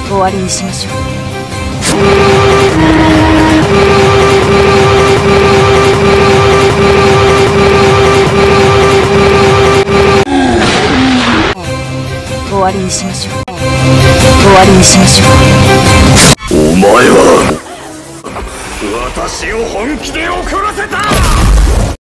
終わりにしましょう。終わりにしましょう。終わりにしましょう。 お前は私を本気で怒らせた。